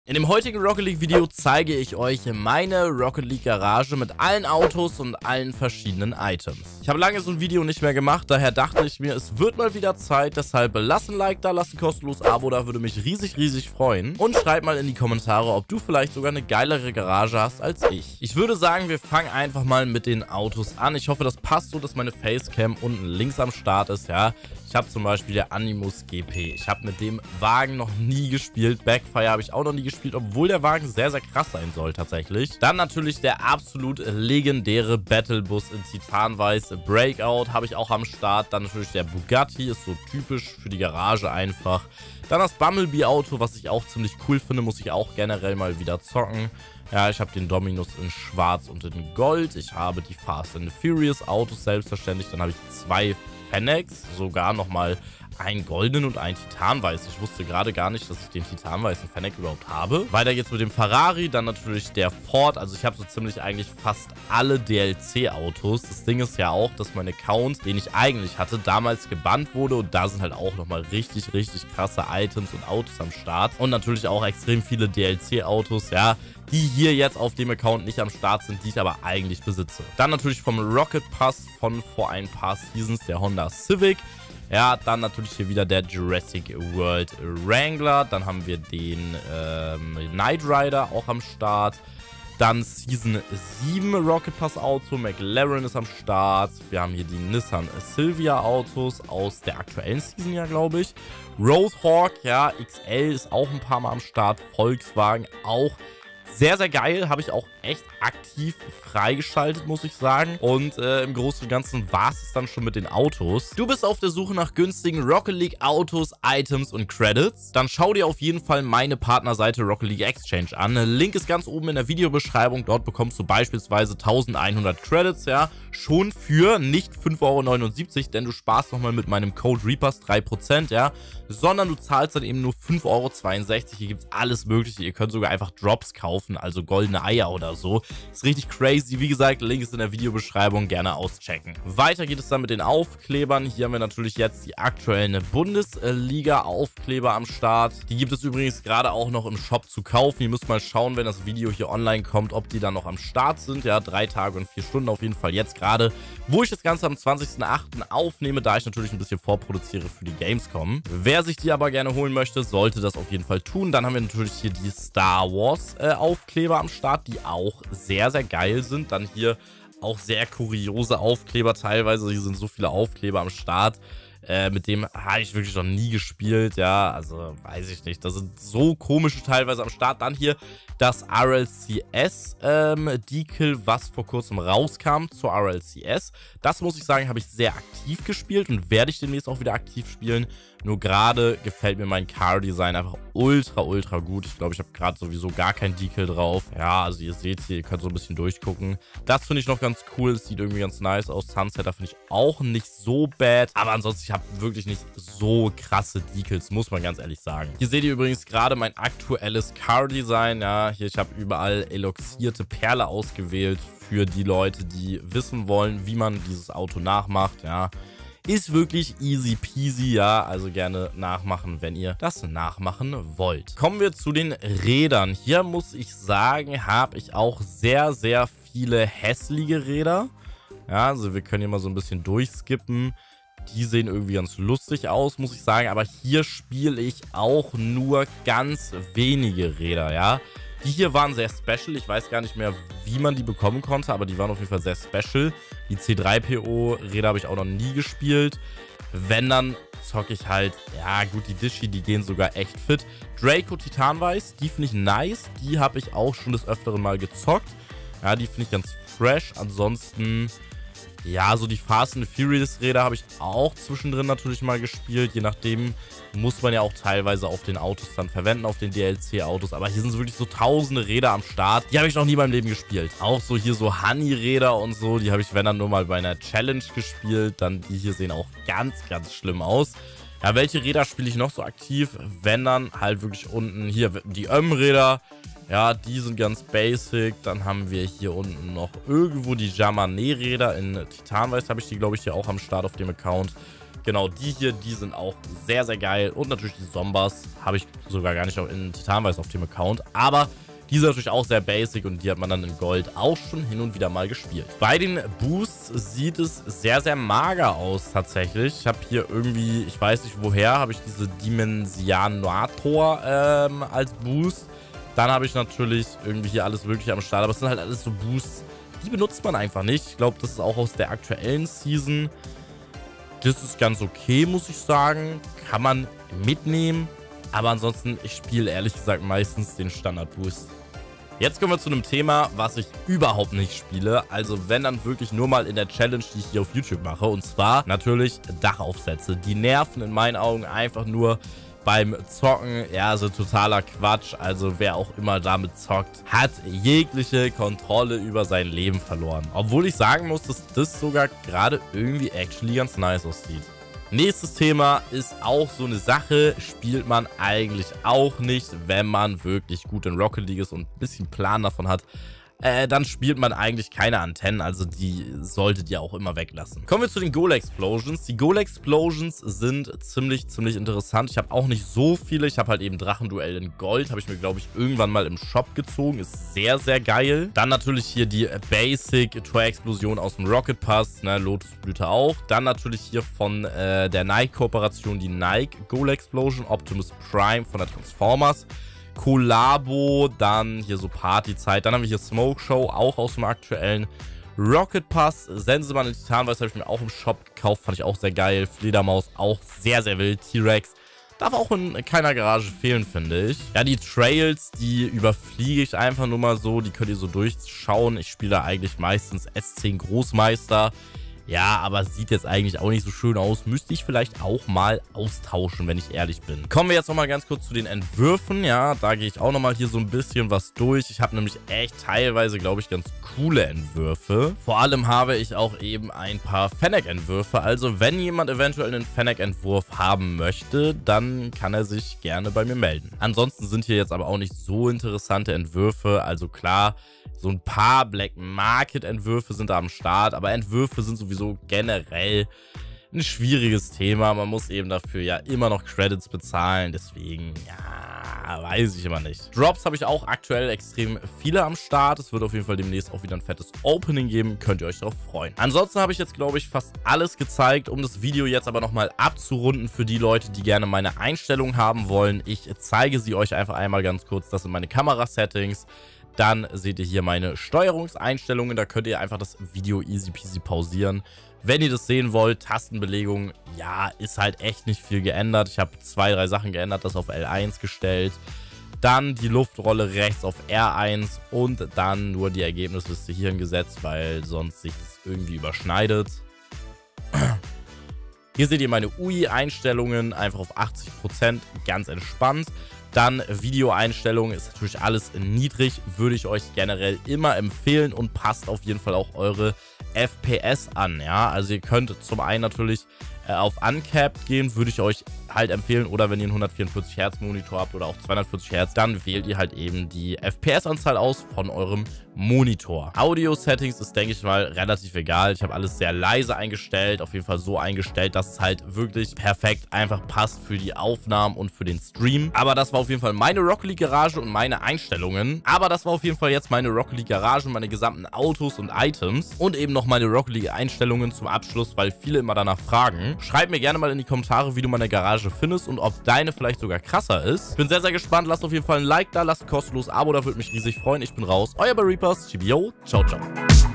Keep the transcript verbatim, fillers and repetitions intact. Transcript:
In dem heutigen Rocket League Video zeige ich euch meine Rocket League Garage mit allen Autos und allen verschiedenen Items. Ich habe lange so ein Video nicht mehr gemacht, daher dachte ich mir, es wird mal wieder Zeit, deshalb lasst ein Like da, lasst ein kostenloses Abo da, würde mich riesig, riesig freuen. Und schreibt mal in die Kommentare, ob du vielleicht sogar eine geilere Garage hast als ich. Ich würde sagen, wir fangen einfach mal mit den Autos an. Ich hoffe, das passt so, dass meine Facecam unten links am Start ist, ja. Ich habe zum Beispiel der Animus G P. Ich habe mit dem Wagen noch nie gespielt. Backfire habe ich auch noch nie gespielt, obwohl der Wagen sehr, sehr krass sein soll tatsächlich. Dann natürlich der absolut legendäre Battlebus in Titanweiß. Breakout habe ich auch am Start. Dann natürlich der Bugatti, ist so typisch für die Garage einfach. Dann das Bumblebee-Auto, was ich auch ziemlich cool finde, muss ich auch generell mal wieder zocken. Ja, ich habe den Dominus in schwarz und in gold. Ich habe die Fast and Furious Autos selbstverständlich. Dann habe ich zwei Fennecs, sogar nochmal einen goldenen und einen Titanweiß. Ich wusste gerade gar nicht, dass ich den Titanweißen Fennec überhaupt habe. Weiter geht's mit dem Ferrari, dann natürlich der Ford. Also ich habe so ziemlich eigentlich fast alle D L C-Autos. Das Ding ist ja auch, dass mein Account, den ich eigentlich hatte, damals gebannt wurde. Und da sind halt auch nochmal richtig, richtig krasse Items und Autos am Start. Und natürlich auch extrem viele D L C-Autos, ja, die hier jetzt auf dem Account nicht am Start sind, die ich aber eigentlich besitze. Dann natürlich vom Rocket Pass von vor ein paar Seasons, der Honda Civic. Ja, dann natürlich hier wieder der Jurassic World Wrangler. Dann haben wir den ähm, Knight Rider auch am Start. Dann Season sieben Rocket Pass Auto. McLaren ist am Start. Wir haben hier die Nissan Silvia Autos aus der aktuellen Season, ja, glaube ich. Roadhawk, ja, X L ist auch ein paar Mal am Start. Volkswagen auch. Sehr, sehr geil, habe ich auch echt aktiv freigeschaltet, muss ich sagen. Und äh, im Großen und Ganzen war es dann schon mit den Autos. Du bist auf der Suche nach günstigen Rocket League Autos, Items und Credits? Dann schau dir auf jeden Fall meine Partnerseite Rocket League Exchange an. Link ist ganz oben in der Videobeschreibung. Dort bekommst du beispielsweise elfhundert Credits, ja, schon für nicht fünf Euro neunundsiebzig, denn du sparst nochmal mit meinem Code Reapers drei Prozent, ja, sondern du zahlst dann eben nur fünf Euro zweiundsechzig. Hier gibt es alles Mögliche. Ihr könnt sogar einfach Drops kaufen, also goldene Eier oder so. Ist richtig crazy. Wie gesagt, Link ist in der Videobeschreibung, gerne auschecken. Weiter geht es dann mit den Aufklebern. Hier haben wir natürlich jetzt die aktuellen Bundesliga-Aufkleber am Start. Die gibt es übrigens gerade auch noch im Shop zu kaufen. Ihr müsst mal schauen, wenn das Video hier online kommt, ob die dann noch am Start sind. Ja, drei Tage und vier Stunden auf jeden Fall jetzt gerade, wo ich das Ganze am zwanzigsten achten aufnehme, da ich natürlich ein bisschen vorproduziere für die Gamescom. Wer sich die aber gerne holen möchte, sollte das auf jeden Fall tun. Dann haben wir natürlich hier die Star Wars äh, Aufkleber am Start, die auch sehr, sehr geil sind. Dann hier auch sehr kuriose Aufkleber teilweise. Hier sind so viele Aufkleber am Start. Äh, mit dem habe ich wirklich noch nie gespielt, ja, also weiß ich nicht. Das sind so komische teilweise am Start. Dann hier das R L C S ähm, Decal, was vor kurzem rauskam zur R L C S. Das muss ich sagen, habe ich sehr aktiv gespielt und werde ich demnächst auch wieder aktiv spielen. Nur gerade gefällt mir mein Car-Design einfach ultra, ultra gut. Ich glaube, ich habe gerade sowieso gar kein Decal drauf. Ja, also ihr seht hier, ihr könnt so ein bisschen durchgucken. Das finde ich noch ganz cool. Es sieht irgendwie ganz nice aus. Sunsetter finde ich auch nicht so bad. Aber ansonsten, ich habe wirklich nicht so krasse Decals, muss man ganz ehrlich sagen. Hier seht ihr übrigens gerade mein aktuelles Car-Design. Ja, hier, ich habe überall eloxierte Perle ausgewählt für die Leute, die wissen wollen, wie man dieses Auto nachmacht. Ja, ist wirklich easy peasy, ja, also gerne nachmachen, wenn ihr das nachmachen wollt. Kommen wir zu den Rädern. Hier muss ich sagen, habe ich auch sehr, sehr viele hässliche Räder. Ja, also wir können hier mal so ein bisschen durchskippen. Die sehen irgendwie ganz lustig aus, muss ich sagen, aber hier spiele ich auch nur ganz wenige Räder, ja. Die hier waren sehr special. Ich weiß gar nicht mehr, wie man die bekommen konnte, aber die waren auf jeden Fall sehr special. Die C drei P O-Räder habe ich auch noch nie gespielt. Wenn, dann zocke ich halt, ja gut, die Dishy, die gehen sogar echt fit. Draco Titanweiß, die finde ich nice. Die habe ich auch schon des Öfteren mal gezockt. Ja, die finde ich ganz fresh. Ansonsten, ja, so die Fast and Furious Räder habe ich auch zwischendrin natürlich mal gespielt. Je nachdem muss man ja auch teilweise auf den Autos dann verwenden, auf den D L C-Autos. Aber hier sind so wirklich so tausende Räder am Start. Die habe ich noch nie beim Leben gespielt. Auch so hier so Honey-Räder und so. Die habe ich, wenn dann, nur mal bei einer Challenge gespielt. Dann die hier sehen auch ganz, ganz schlimm aus. Ja, welche Räder spiele ich noch so aktiv? Wenn dann halt wirklich unten hier die Öm-Räder. Ja, die sind ganz basic. Dann haben wir hier unten noch irgendwo die Jamané-Räder in Titanweiß. Habe ich die, glaube ich, hier auch am Start auf dem Account. Genau, die hier, die sind auch sehr, sehr geil. Und natürlich die Zombas habe ich sogar gar nicht in Titanweiß auf dem Account. Aber die sind natürlich auch sehr basic und die hat man dann in Gold auch schon hin und wieder mal gespielt. Bei den Boosts sieht es sehr, sehr mager aus tatsächlich. Ich habe hier irgendwie, ich weiß nicht woher, habe ich diese Dimensionator ähm, als Boost. Dann habe ich natürlich irgendwie hier alles Mögliche am Start. Aber es sind halt alles so Boosts, die benutzt man einfach nicht. Ich glaube, das ist auch aus der aktuellen Season. Das ist ganz okay, muss ich sagen. Kann man mitnehmen. Aber ansonsten, ich spiele ehrlich gesagt meistens den Standard-Boost. Jetzt kommen wir zu einem Thema, was ich überhaupt nicht spiele. Also wenn, dann wirklich nur mal in der Challenge, die ich hier auf YouTube mache. Und zwar natürlich Dachaufsätze. Die nerven in meinen Augen einfach nur beim Zocken. Ja, also totaler Quatsch. Also wer auch immer damit zockt, hat jegliche Kontrolle über sein Leben verloren. Obwohl ich sagen muss, dass das sogar gerade irgendwie actually ganz nice aussieht. Nächstes Thema ist auch so eine Sache, spielt man eigentlich auch nicht, wenn man wirklich gut in Rocket League ist und ein bisschen Plan davon hat. Äh, dann spielt man eigentlich keine Antennen, also die solltet ihr auch immer weglassen. Kommen wir zu den Goal Explosions. Die Goal Explosions sind ziemlich, ziemlich interessant. Ich habe auch nicht so viele. Ich habe halt eben Drachenduell in Gold, habe ich mir, glaube ich, irgendwann mal im Shop gezogen. Ist sehr, sehr geil. Dann natürlich hier die Basic Tor-Explosion aus dem Rocket Pass, ne, Lotusblüte auch. Dann natürlich hier von äh, der Nike-Kooperation die Nike Goal Explosion, Optimus Prime von der Transformers. Collabo, dann hier so Partyzeit, dann haben wir hier Smoke Show, auch aus dem aktuellen Rocket Pass. Sensemann in Titanweiß habe ich mir auch im Shop gekauft, fand ich auch sehr geil. Fledermaus auch sehr, sehr wild. T-Rex darf auch in keiner Garage fehlen, finde ich. Ja, die Trails, die überfliege ich einfach nur mal so, die könnt ihr so durchschauen. Ich spiele da eigentlich meistens S zehn Großmeister. Ja, aber sieht jetzt eigentlich auch nicht so schön aus. Müsste ich vielleicht auch mal austauschen, wenn ich ehrlich bin. Kommen wir jetzt nochmal ganz kurz zu den Entwürfen. Ja, da gehe ich auch nochmal hier so ein bisschen was durch. Ich habe nämlich echt teilweise, glaube ich, ganz coole Entwürfe. Vor allem habe ich auch eben ein paar Fennec-Entwürfe. Also wenn jemand eventuell einen Fennec-Entwurf haben möchte, dann kann er sich gerne bei mir melden. Ansonsten sind hier jetzt aber auch nicht so interessante Entwürfe. Also klar, so ein paar Black Market Entwürfe sind da am Start, aber Entwürfe sind sowieso generell ein schwieriges Thema. Man muss eben dafür ja immer noch Credits bezahlen, deswegen, ja, weiß ich immer nicht. Drops habe ich auch aktuell extrem viele am Start. Es wird auf jeden Fall demnächst auch wieder ein fettes Opening geben, könnt ihr euch darauf freuen. Ansonsten habe ich jetzt, glaube ich, fast alles gezeigt, um das Video jetzt aber nochmal abzurunden für die Leute, die gerne meine Einstellungen haben wollen. Ich zeige sie euch einfach einmal ganz kurz. Das sind meine Kamera-Settings. Dann seht ihr hier meine Steuerungseinstellungen. Da könnt ihr einfach das Video easy peasy pausieren. Wenn ihr das sehen wollt, Tastenbelegung, ja, ist halt echt nicht viel geändert. Ich habe zwei, drei Sachen geändert, das auf L eins gestellt. Dann die Luftrolle rechts auf R eins und dann nur die Ergebnisliste hierhin gesetzt, weil sonst sich das irgendwie überschneidet. Hier seht ihr meine U I-Einstellungen, einfach auf achtzig Prozent, ganz entspannt. Dann Videoeinstellungen ist natürlich alles niedrig, würde ich euch generell immer empfehlen und passt auf jeden Fall auch eure F P S an, ja. Also ihr könnt zum einen natürlich äh, auf Uncapped gehen, würde ich euch halt empfehlen, oder wenn ihr einen hundertvierundvierzig Hertz Monitor habt oder auch zweihundertvierzig Hertz, dann wählt ihr halt eben die F P S-Anzahl aus von eurem Monitor. Audio-Settings ist, denke ich mal, relativ egal. Ich habe alles sehr leise eingestellt, auf jeden Fall so eingestellt, dass es halt wirklich perfekt einfach passt für die Aufnahmen und für den Stream. Aber das war auf jeden Fall meine Rocket League Garage und meine Einstellungen. Aber das war auf jeden Fall jetzt meine Rocket League Garage, meine gesamten Autos und Items und eben noch meine Rocket League Einstellungen zum Abschluss, weil viele immer danach fragen. Schreib mir gerne mal in die Kommentare, wie du meine Garage findest und ob deine vielleicht sogar krasser ist. Ich bin sehr, sehr gespannt. Lasst auf jeden Fall ein Like da, lasst ein kostenloses Abo, da würde mich riesig freuen. Ich bin raus. Euer Reapers, Chibio, ciao, ciao.